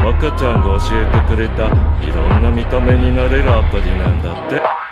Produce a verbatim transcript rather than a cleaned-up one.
赤ちゃんが教えてくれたいろんな見た目になれるアプリなんだって。